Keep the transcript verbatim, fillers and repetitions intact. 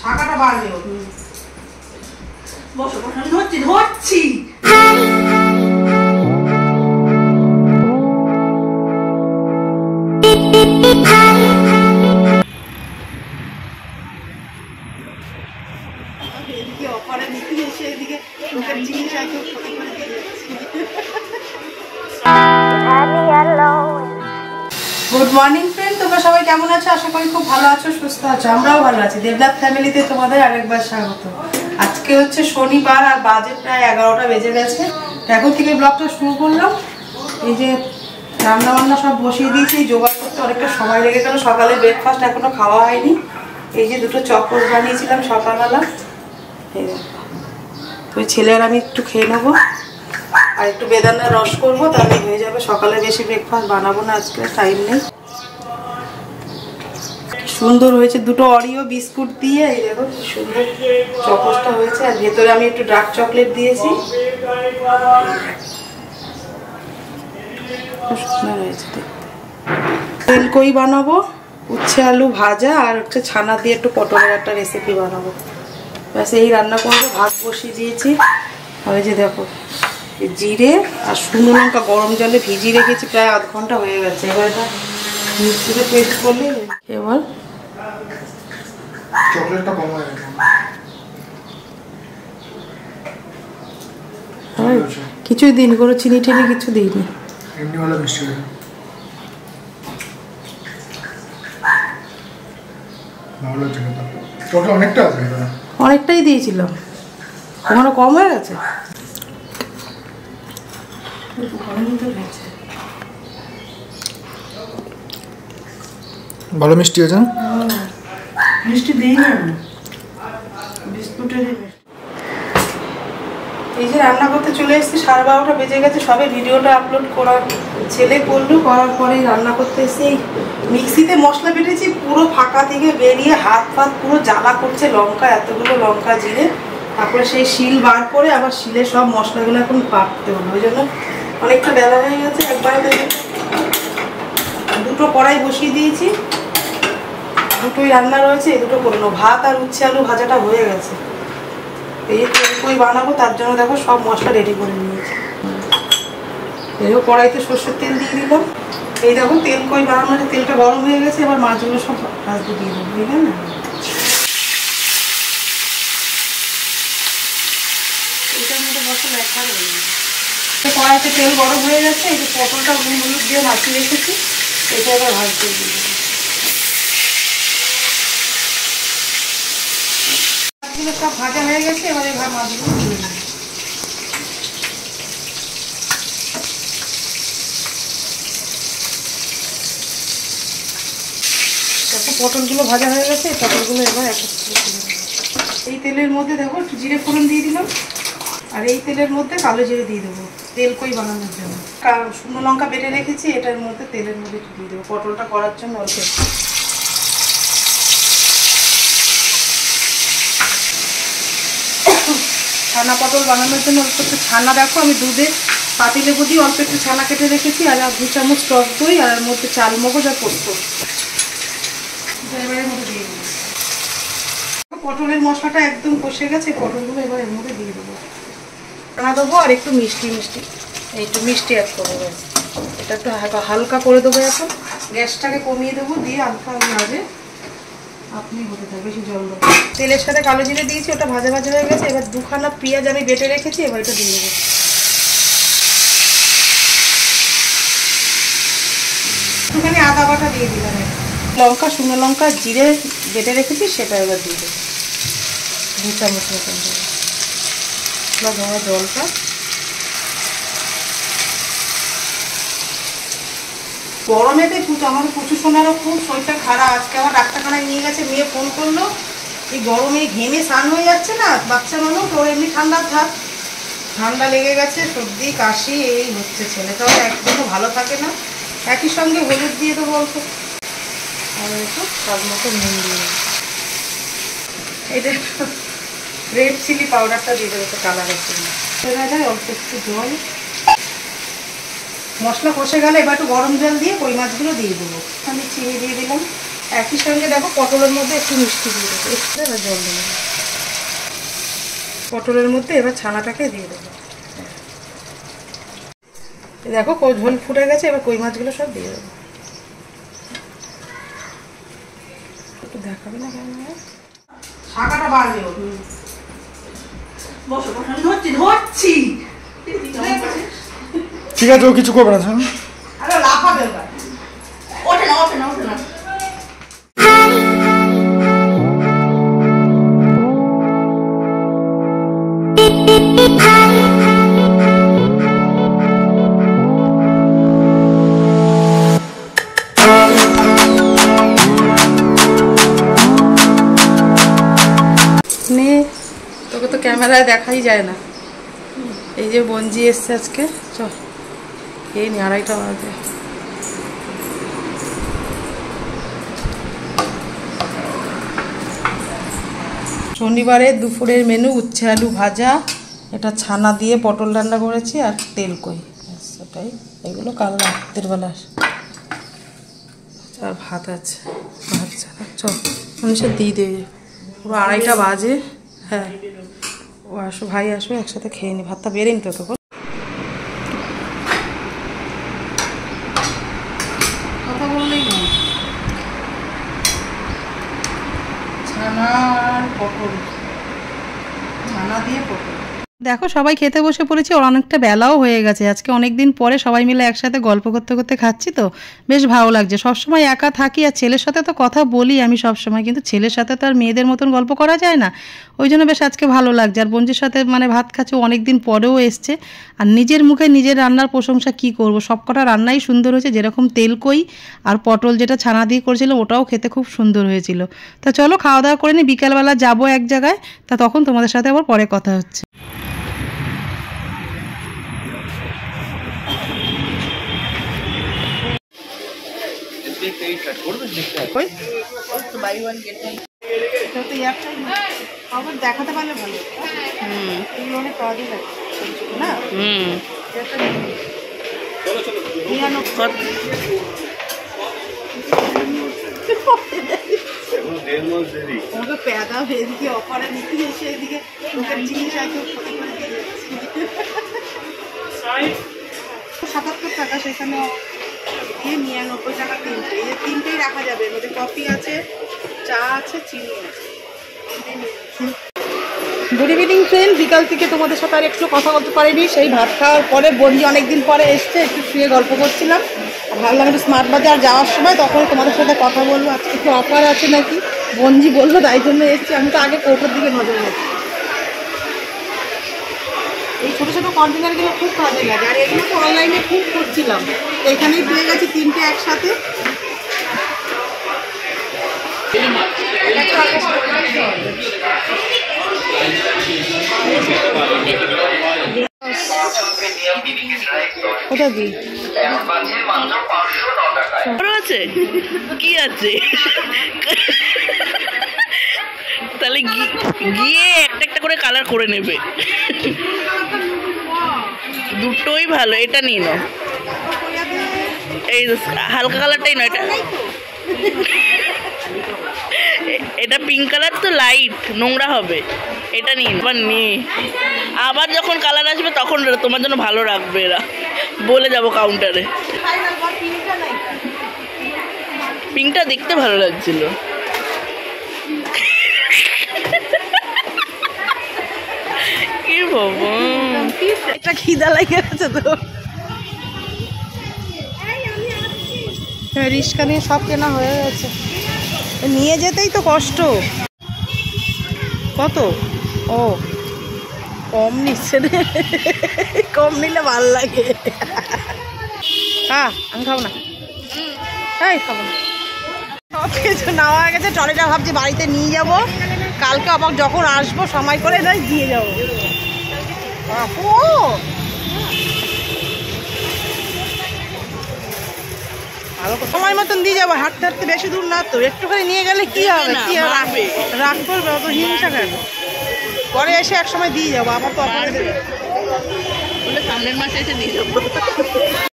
শাখাটা বাড়বে। বসো বসো, ধরছি ধরছি। এদিকে অফারে বিক্রি এসে এদিকে লোকের জিনিস একদম ক্ষতি করে দিয়ে যাচ্ছে। গুড মর্নিং ফ্রেন্ড, তোমরা সবাই কেমন আছো? আশা করি খুব ভালো আছো, সুস্থ আছো। আমরাও ভালো আছি। দেবনাথ ফ্যামিলিতে তোমাদের আরেকবার স্বাগত। আজকে হচ্ছে শনিবার আর বাজে প্রায় এগারোটা বেজে গেছে। এখন থেকে ব্লগটা শুরু করলাম। এই যে রান্না বান্না সব বসিয়ে দিয়েছি, জোগাড় করতে অনেকটা সময় লেগে গেল। সকালে ব্রেকফাস্ট এখনো খাওয়া হয়নি। এই যে দুটো চপর বানিয়েছিলাম সকালবেলা, ওই ছেলের আমি একটু খেয়ে নেবো আর একটু বেদানার রস করবো, তাহলে হয়ে যাবে। সকালে বেশি ব্রেকফাস্ট বানাবো না, আজকে টাইম নেই। সুন্দর হয়েছে, দুটো অরিও বিস্কুট দিয়ে এই দেখো সুন্দর চকোসটা হয়েছে। আর ভেতরে আমি একটু ডার্ক চকলেট দিয়েছি, খুব সুন্দর হয়েছে। তেলকই বানাবো, উচ্ছে আলু ভাজা আর হচ্ছে ছানা দিয়ে একটু পটলের একটা রেসিপি বানাবো। ব্যাস এই রান্না করবো। ভাত বসিয়ে দিয়েছি। আর যে দেখো জিরে আর শুকনো লঙ্কা গরম জলে ভিজিয়ে রেখেছি, প্রায় আধ ঘন্টা হয়ে গেছে। এবার এটা মিক্সিতে পেস্ট করলে এবার চকলেটটা কম হয়ে গেছে। কিছুই দিইনি, কোনো চিনি টিনি কিছু দিইনি, এমনি ভালো মিষ্টি হয়ে ভালো লাগছে। চকলেট অনেকটা আছে, অনেকটাই দিয়েছিলাম, তোমারও কম হয়ে গেছে। ভালো মিষ্টি হয়েছে না? মিষ্টি দিই না বিস্কুটের। এই যে রান্না করতে চলে এসেছি, সাড়ে বারোটা বেজে গেছে। সবে ভিডিওটা আপলোড করার ছেলে করলো, করার পরে রান্না করতে এসে মিক্সিতে মশলা বেটেছি, পুরো ফাঁকা থেকে বেরিয়ে হাত ফাত পুরো জ্বালা করছে। লঙ্কা এতগুলো লঙ্কা জিরে, তারপরে সেই শিল বার করে আবার শিলে সব মশলাগুলো এখন বাটতে হলো। ওই জন্য অনেকটা বেলা হয়ে গেছে। একবারে দুটো কড়াই বসিয়ে দিয়েছি, দুটোই রান্না রয়েছে, এই দুটো করে নেবো। ভাত আর উচ্ছে আলু ভাজাটা হয়ে গেছে। এই তেলকই বানাবো, তার জন্য দেখো সব মশলা রেডি করে নিয়েছি। এইও কড়াইতে সর্ষের তেল দিয়ে দিলাম। এই দেখো তেলকই বানানোর তেলটা গরম হয়ে গেছে। এবার মাছগুলো সব ভাজতে দিয়ে দেবো, বুঝলেন না? এইটার মধ্যে মশলা একবারে হয়ে যাবে। কড়াইতে তেল গরম হয়ে গেছে। এই যে পটলটা নুন হলুদ দিয়ে মাখিয়ে রেখেছি, এটা এবার ভাজতে দিয়ে দেবো। মাছগুলো সব ভাজা হয়ে গেছে, এবার এবার মাছগুলো দিয়ে দেবো। পটলগুলো ভাজা হয়ে গেছে, পটলগুলো এবার এই তেলের মধ্যে দেখো জিরে ফোড়ন দিয়ে দিলাম। আর এই তেলের মধ্যে কালো জিরে দিয়ে দেবো, তেলকই বানানোর জন্য। শুকনো লঙ্কা বেটে রেখেছি, এটার মধ্যে তেলের মধ্যে দিয়ে দেবো পটলটা করার জন্য। অল্প ছানা পটল বানানোর জন্য অল্প একটু ছানা, দেখো আমি দুধে পাতিলেবু দিয়ে অল্প একটু ছানা কেটে রেখেছি, আর দু চামচ টক দই, আর এর মধ্যে চাল মগজ আর পোস্ত এবারের মধ্যে দিয়ে দেবো। পটলের মশলাটা একদম কষে গেছে, পটলগুলো এবার এর মধ্যে দিয়ে দেবো। ছানা দেবো আর একটু মিষ্টি মিষ্টি একটু মিষ্টি অ্যাড করবো। ব্যাস এটা একটু হালকা করে দেবো। এখন গ্যাসটাকে কমিয়ে দেবো, দিয়ে হালকা ভাজে আপনি হতে থাকবে। বেশি জল দেবো। তেলের সাথে কালো জিরে দিয়েছি, ওটা ভাজা ভাজা হয়ে গেছে। এবার দুখানা পেঁয়াজ আমি বেটে রেখেছি, এবার এটা দিয়ে দেবো। একটুখানি আদা বাটা দিয়ে দিলাম, লঙ্কা শুকনো লঙ্কা জিরে বেটে রেখেছি, সেটা এবার দিয়ে দেবো দু চামচ মতন দেবো। ধোয়া জলটা গরমেতে আমার প্রচুর সোনারও খুব শরীরটা খারাপ। আজকে আমার ডাক্তারখানায় নিয়ে গেছে, মেয়ে ফোন করলো। এই গরমে ঘেমে স্নান হয়ে যাচ্ছে না, বাচ্চা মানুষ, ওর এমনি ঠান্ডা থাক, ঠান্ডা লেগে গেছে, সর্দি কাশি এই হচ্ছে। ছেলেটাও একদমও ভালো থাকে না। একই সঙ্গে হলুদ দিয়ে দেবো অল্প, আর একটু স্বাদ মতো নুন দিয়ে দেবো। এটা রেড চিলি পাউডারটা দিয়ে দেবো একটু কালারের জন্য। অল্প একটু জল, মশলা কষে গেলে এবার একটু গরম জল দিয়ে কই মাছগুলো দিয়ে দেবো। আমি চিনি দিয়ে দিলাম। একই সঙ্গে দেখো পটলের মধ্যে একটু মিষ্টি দিয়ে দেবো, একটু এবার জল দেবো। পটলের মধ্যে এবার ছানাটাকে দিয়ে দেবো। দেখো ঝোল ফুটে গেছে, এবার কই মাছগুলো সব দিয়ে দেবো। একটু দেখাবে না কেন শাকাটা বাড়বে। বসো বসো, ধরছি ধরছি। ঠিক আছে, ও কিছু করবে না। আরে লাফাবে এবার। ওঠে না ওঠে না ওঠে না। তোকে তো ক্যামেরায় দেখাই যায় না। এই যে বঞ্জি এসছে আজকে, চল এই নি আড়াইটা বাজে। শনিবারে দুপুরের মেনু উচ্ছে আলু ভাজা, এটা ছানা দিয়ে পটল রান্না করেছি আর তেল কই, সেটাই। এগুলো কাল রাত্রের বেলা আর ভাত আছে। আচ্ছা চল মানুষের দিয়ে দেবে, পুরো আড়াইটা বাজে। হ্যাঁ ও আসো, ভাই আসো, একসাথে খেয়ে নি। ভাতটা বেরেনি তো তখন। কথা বললেই না। ছানা আর পটল, ছানা দিয়ে পটল। দেখো সবাই খেতে বসে পড়েছি, ওর অনেকটা বেলাও হয়ে গেছে। আজকে অনেক দিন পরে সবাই মিলে একসাথে গল্প করতে করতে খাচ্ছি, তো বেশ ভালো লাগছে। সবসময় একা থাকি আর ছেলের সাথে তো কথা বলি আমি সবসময়, কিন্তু ছেলের সাথে তো আর মেয়েদের মতন গল্প করা যায় না। ওই জন্য বেশ আজকে ভালো লাগছে। আর বঞ্জির সাথে মানে ভাত খাচ্ছে, অনেক দিন পরেও এসছে। আর নিজের মুখে নিজের রান্নার প্রশংসা কি করব, সবকটা রান্নাই সুন্দর হয়েছে। যেরকম তেলকই আর পটল যেটা ছানা দিয়ে করেছিলাম, ওটাও খেতে খুব সুন্দর হয়েছিল। তা চলো খাওয়া দাওয়া করে নিই, বিকালবেলা যাবো এক জায়গায়, তা তখন তোমাদের সাথে আবার পরে কথা হচ্ছে। দেখাতে পারলে ভালো। হম পাওয়া যায় না। হম প্যাদা এদিকে অফারে নিতে এসে এদিকে জিনিস সাতাত্তর টাকা, সেখানে দিয়ে নিরানব্বই টাকা তিনটে। এই যে তিনটেই রাখা যাবে, এর মধ্যে কফি আছে, চা আছে, চিনি আছে। গুড ইভিনিং ফ্রেন্ড, বিকাল থেকে তোমাদের সাথে আর একটু কথা বলতে পারিনি। সেই ভাত খাওয়ার পরে বঞ্জি অনেকদিন পরে এসছে, একটু শুয়ে গল্প করছিলাম। ভাবলাম একটু স্মার্ট বাজার যাওয়ার সময় তখন তোমাদের সাথে কথা বলবো। আজকে একটু অফার আছে নাকি বঞ্জি বললো, তাই জন্য এসছি। আমি তো আগে কৌটোর দিকে নজর রাখি। এই ছোটো ছোটো কন্টেনারগুলো খুব কাজে লাগে, আর এগুলো তো অনলাইনে খুব করছিলাম, এখানেই পেয়ে গেছি তিনটে একসাথে। কোথা দিয়ে আছে কি আছে, তাহলে গিয়ে একটা একটা করে কালার করে নেবে। দুটোই ভালো, এটা নিয়ে নাও। এই হালকা কালারটাই নয়, এটা এটা পিঙ্ক কালার তো লাইট, নোংরা হবে। এটা নিন, আবার নিয়ে আবার যখন কালার আসবে তখন তোমার জন্য ভালো রাখবে এরা, বলে যাবো কাউন্টারে। পিঙ্কটা দেখতে ভালো লাগছিল। কি বাবা, একটা খিদা লাগে গেছে তো। রিস্কা নিয়ে সব কেনা হয়ে গেছে, নিয়ে যেতেই তো কষ্ট। কত? ও কম নিচ্ছে রে, কম নিলে ভালো লাগে। হ্যাঁ আমি খাবো না, তাই খাবো না। সব কিছু নেওয়া হয়ে গেছে, ট্রলিটা ভাবছি বাড়িতে নিয়ে যাব, কালকে আবার যখন আসবো সময় করে নয় দিয়ে যাবো। ও ভালো সময় মতন দিয়ে যাবো, হাঁটতে হাঁটতে বেশি দূর না তো, একটুখানি নিয়ে গেলে কি হবে, কি রাখবে রাগ করবে, অত হিংসা কেন? পরে এসে এক সময় দিয়ে যাবো, আবার তো অপরে দেবে, সামনের মাসে এসে দিয়ে যাবো।